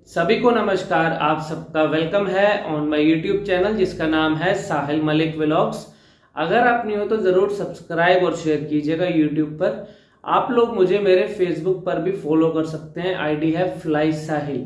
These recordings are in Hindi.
सभी को नमस्कार। आप सबका वेलकम है ऑन माय यूट्यूब चैनल जिसका नाम है साहिल मलिक व्लॉग्स। अगर आप नहीं हो तो जरूर सब्सक्राइब और शेयर कीजिएगा यूट्यूब पर। आप लोग मुझे मेरे फेसबुक पर भी फॉलो कर सकते हैं, आईडी है फ्लाई साहिल।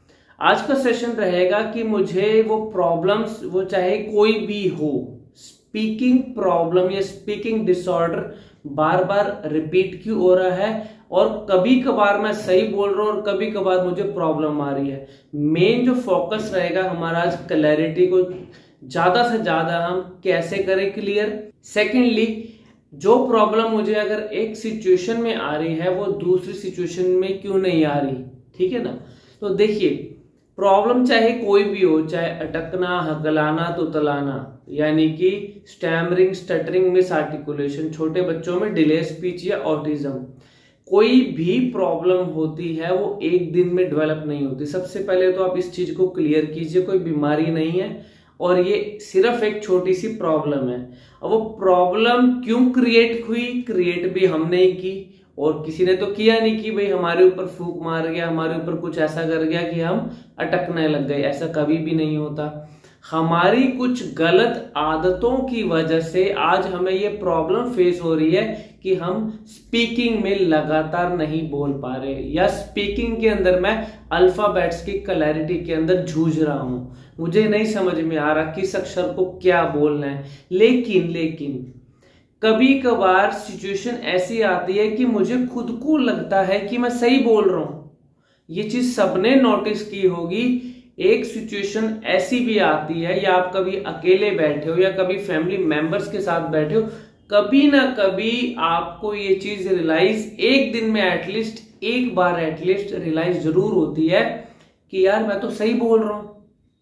आज का सेशन रहेगा कि मुझे वो प्रॉब्लम्स, वो चाहे कोई भी हो, स्पीकिंग प्रॉब्लम या स्पीकिंग डिसऑर्डर बार बार रिपीट क्यों हो रहा है, और कभी कभार मैं सही बोल रहा हूं और कभी कभार मुझे प्रॉब्लम आ रही है। मेन जो फोकस रहेगा हमारा आज क्लैरिटी को ज्यादा से ज्यादा हम कैसे करें क्लियर। सेकेंडली, जो प्रॉब्लम मुझे अगर एक सिचुएशन में आ रही है वो दूसरी सिचुएशन में क्यों नहीं आ रही, ठीक है ना। तो देखिए, प्रॉब्लम चाहे कोई भी हो, चाहे अटकना, हकलाना, तुतलाना, यानी कि स्टैमरिंग, स्टटरिंग, मिस आर्टिकुलेशन, छोटे बच्चों में डिले स्पीच या ऑटिज्म, कोई भी प्रॉब्लम होती है वो एक दिन में डेवलप नहीं होती। सबसे पहले तो आप इस चीज को क्लियर कीजिए, कोई बीमारी नहीं है और ये सिर्फ एक छोटी सी प्रॉब्लम है। अब वो प्रॉब्लम क्यों क्रिएट हुई, क्रिएट भी हमने ही की और किसी ने तो किया नहीं कि भाई हमारे ऊपर फूंक मार गया, हमारे ऊपर कुछ ऐसा कर गया कि हम अटकने लग गए। ऐसा कभी भी नहीं होता। हमारी कुछ गलत आदतों की वजह से आज हमें ये प्रॉब्लम फेस हो रही है कि हम स्पीकिंग में लगातार नहीं बोल पा रहे, या स्पीकिंग के अंदर मैं अल्फाबेट्स की क्लैरिटी के अंदर जूझ रहा हूं। मुझे नहीं समझ में आ रहा किस अक्षर को क्या बोलना है। लेकिन कभी कभार सिचुएशन ऐसी आती है कि मुझे खुद को लगता है कि मैं सही बोल रहा हूं। ये चीज सबने नोटिस की होगी। एक सिचुएशन ऐसी भी आती है, या आप कभी अकेले बैठे हो या कभी फैमिली मेंबर्स के साथ बैठे हो, कभी ना कभी आपको ये चीज रियलाइज एक दिन में एटलीस्ट एक बार एटलीस्ट रियलाइज जरूर होती है कि यार मैं तो सही बोल रहा हूं।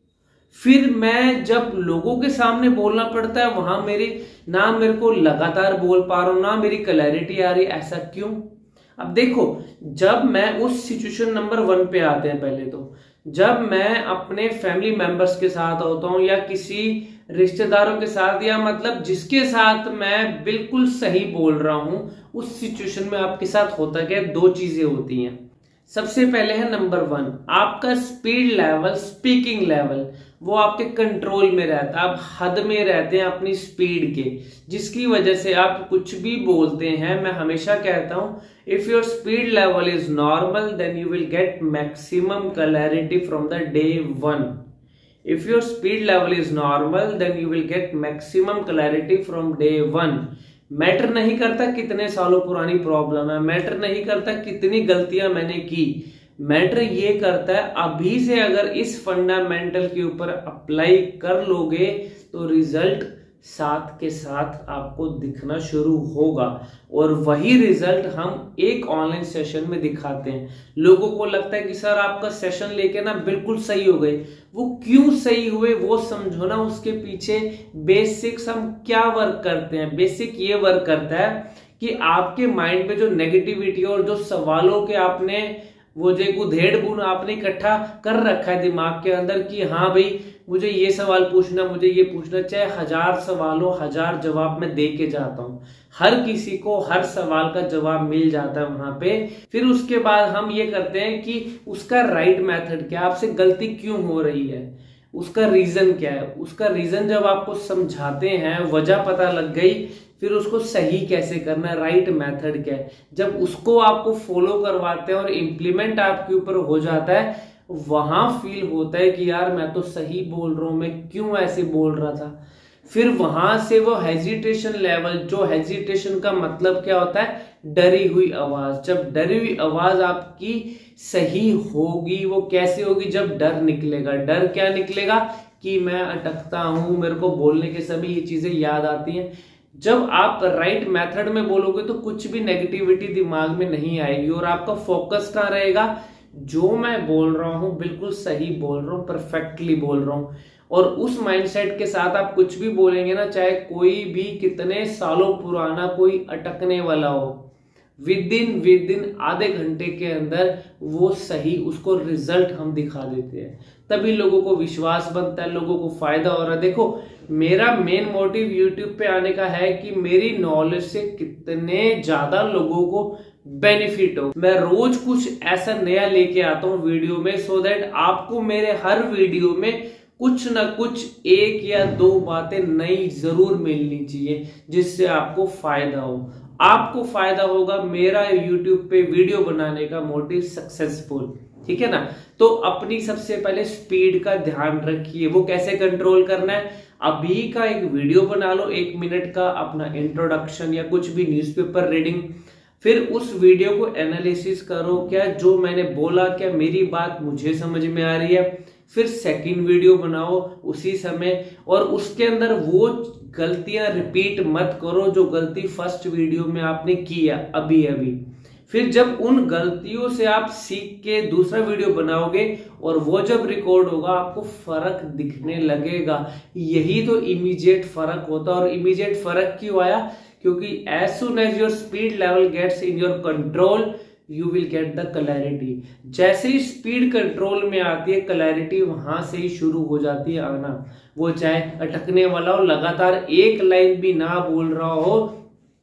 फिर मैं जब लोगों के सामने बोलना पड़ता है वहां मेरे को लगातार बोल पा रहा हूं, ना मेरी क्लैरिटी आ रही। ऐसा क्यों? अब देखो, जब मैं उस सिचुएशन नंबर 1 पे आते हैं, पहले तो जब मैं अपने फैमिली मेंबर्स के साथ होता हूं या किसी रिश्तेदारों के साथ, या मतलब जिसके साथ मैं बिल्कुल सही बोल रहा हूं, उस सिचुएशन में आपके साथ होता क्या, 2 चीजें होती हैं। सबसे पहले है नंबर 1, आपका स्पीड लेवल, स्पीकिंग लेवल, वो आपके कंट्रोल में रहता है। आप हद में रहते हैं अपनी स्पीड के, जिसकी वजह से आप कुछ भी बोलते हैं। मैं हमेशा कहता हूं, if your speed level is normal then you will get maximum clarity from the day 1। If your speed level is normal, then you will get maximum clarity from day 1. Matter नहीं करता कितने सालों पुरानी प्रॉब्लम है, मैटर नहीं करता कितनी गलतियां मैंने की, मैटर ये करता है अभी से अगर इस फंडामेंटल के ऊपर अप्लाई कर लोगे तो रिजल्ट साथ के साथ आपको दिखना शुरू होगा। और वही रिजल्ट हम एक ऑनलाइन सेशन में दिखाते हैं। लोगों को लगता है कि सर आपका सेशन लेके ना बिल्कुल सही हो गए। वो क्यों सही हुए वो समझो ना। उसके पीछे बेसिक्स हम क्या वर्क करते हैं। बेसिक ये वर्क करता है कि आपके माइंड पे जो नेगेटिविटी और जो सवालों के आपने वो जो उधेड़ बुन आपने इकट्ठा कर रखा है दिमाग के अंदर कि हाँ भाई मुझे ये सवाल पूछना, मुझे ये पूछना, चाहे 1000 सवालों 1000 जवाब मैं दे के जाता हूं, हर किसी को हर सवाल का जवाब मिल जाता है वहां पे। फिर उसके बाद हम ये करते हैं कि उसका राइट मेथड क्या, आपसे गलती क्यों हो रही है, उसका रीजन क्या है। उसका रीजन जब आपको समझाते हैं, वजह पता लग गई, फिर उसको सही कैसे करना है, राइट मेथड क्या है। जब उसको आपको फॉलो करवाते हैं और इम्प्लीमेंट आपके ऊपर हो जाता है, वहां फील होता है कि यार मैं तो सही बोल रहा हूं, मैं क्यों ऐसे बोल रहा था। फिर वहां से वो हेजिटेशन लेवल, जो हेजिटेशन का मतलब क्या होता है, डरी हुई आवाज। जब डरी हुई आवाज आपकी सही होगी, वो कैसे होगी, जब डर निकलेगा। डर क्या निकलेगा कि मैं अटकता हूं, मेरे को बोलने के समय ये चीजें याद आती हैं। जब आप राइट मेथड में बोलोगे तो कुछ भी नेगेटिविटी दिमाग में नहीं आएगी और आपका फोकस कहाँ रहेगा, जो मैं बोल रहा हूं बिल्कुल सही बोल रहा हूं, परफेक्टली बोल रहा हूं। और उस माइंडसेट के साथ आप कुछ भी बोलेंगे ना, चाहे कोई भी कितने सालों पुराना कोई अटकने वाला हो, विद इन आधे घंटे के अंदर वो सही, उसको रिजल्ट हम दिखा देते हैं। तभी लोगों को विश्वास बनता है, लोगों को फायदा हो रहा है। देखो, मेरा मेन मोटिव यूट्यूब पे आने का है कि मेरी नॉलेज से कितने ज्यादा लोगों को बेनिफिट हो। मैं रोज कुछ ऐसा नया लेके आता हूँ वीडियो में, सो दैट आपको मेरे हर वीडियो में कुछ ना कुछ एक या दो बातें नई जरूर मिलनी चाहिए जिससे आपको फायदा हो। आपको फायदा होगा, मेरा YouTube पे वीडियो बनाने का मोटिव सक्सेसफुल, ठीक है ना। तो अपनी सबसे पहले स्पीड का ध्यान रखिए। वो कैसे कंट्रोल करना है, अभी का एक वीडियो बना लो 1 मिनट का, अपना इंट्रोडक्शन या कुछ भी न्यूज़पेपर रीडिंग, फिर उस वीडियो को एनालिसिस करो, क्या जो मैंने बोला क्या मेरी बात मुझे समझ में आ रही है। फिर सेकंड वीडियो बनाओ उसी समय, और उसके अंदर वो गलतियां रिपीट मत करो जो गलती फर्स्ट वीडियो में आपने किया अभी अभी। फिर जब उन गलतियों से आप सीख के दूसरा वीडियो बनाओगे और वो जब रिकॉर्ड होगा आपको फर्क दिखने लगेगा। यही तो इमीडिएट फर्क होता है। और इमीडिएट फर्क क्यों आया, क्योंकि as soon as your speed level gets in your control you will get the clarity. जैसे ही स्पीड कंट्रोल में आती है, क्लैरिटी वहां से ही शुरू हो जाती है आना। वो चाहे अटकने वाला हो, लगातार एक लाइन भी ना बोल रहा हो,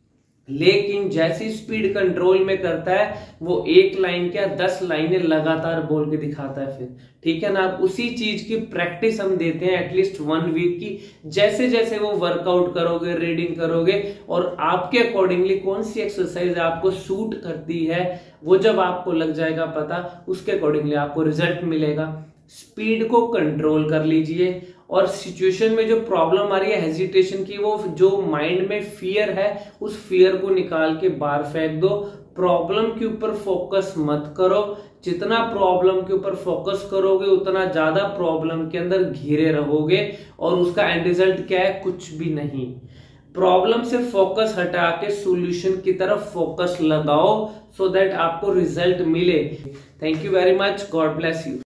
लेकिन जैसी स्पीड कंट्रोल में करता है वो एक लाइन क्या 10 लाइनें लगातार बोल के दिखाता है फिर, ठीक है ना। अब उसी चीज की प्रैक्टिस हम देते हैं एटलीस्ट 1 वीक की। जैसे जैसे वो वर्कआउट करोगे, रीडिंग करोगे, और आपके अकॉर्डिंगली कौन सी एक्सरसाइज आपको सूट करती है वो जब आपको लग जाएगा पता, उसके अकॉर्डिंगली आपको रिजल्ट मिलेगा। स्पीड को कंट्रोल कर लीजिए, और सिचुएशन में जो प्रॉब्लम आ रही है हेजिटेशन की, वो जो माइंड में फियर है उस फियर को निकाल के बाहर फेंक दो। प्रॉब्लम के ऊपर फोकस मत करो। जितना प्रॉब्लम के ऊपर फोकस करोगे उतना ज्यादा प्रॉब्लम के अंदर घिरे रहोगे, और उसका एंड रिजल्ट क्या है, कुछ भी नहीं। प्रॉब्लम से फोकस हटा के सॉल्यूशन की तरफ फोकस लगाओ, सो दैट आपको रिजल्ट मिले। Thank you very much, God bless you.